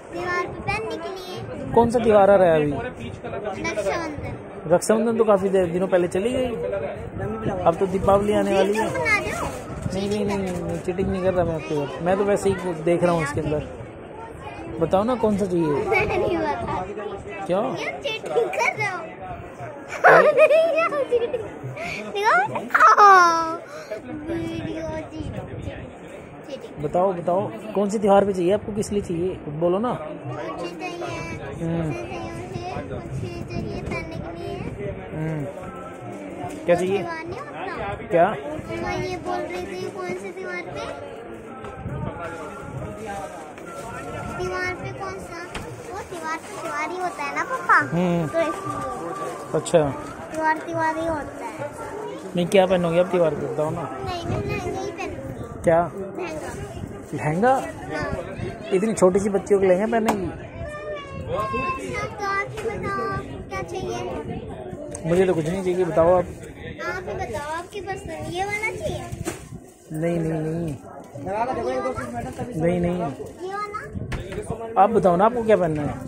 त्योहार पे पहनने के लिए। कौन सा त्योहार आ रहा है अभी? रक्षाबंधन। रक्षाबंधन तो काफी दिनों पहले चली गई, अब तो दीपावली आने वाली है। नहीं नहीं नहीं नहीं, चीटिंग नहीं कर रहा मैं आपके साथ, मैं तो वैसे ही देख रहा हूँ इसके अंदर। बताओ ना कौन सा चाहिए? क्यों चीटिंग कर रहे हो? बताओ बताओ कौन सी त्योहार पे चाहिए आपको, किस लिए चाहिए बोलो ना। क्या चाहिए? क्या ये बोल रही थी कौन से त्योहार पे? त्योहार पे कौन सा? वो त्योहार ही होता है ना पापा, तो इसलिए। अच्छा त्योहार ही होता है। नहीं क्या पहनोगे आप त्योहार पे, बताओ ना। नहीं मैं लहंगा ही पहनूंगी। क्या लहंगा? लहंगा? इतनी छोटी सी बच्चियों को लहंगा पहनेगी? तो आप ही बताओ क्या चाहिए? मुझे तो कुछ नहीं चाहिए, बताओ आप। आप ही बताओ आपकी पसंद ये वाला चाहिए? नहीं नहीं नहीं नहीं नहीं, ये वाला? आप बताओ ना आपको क्या पहनना है।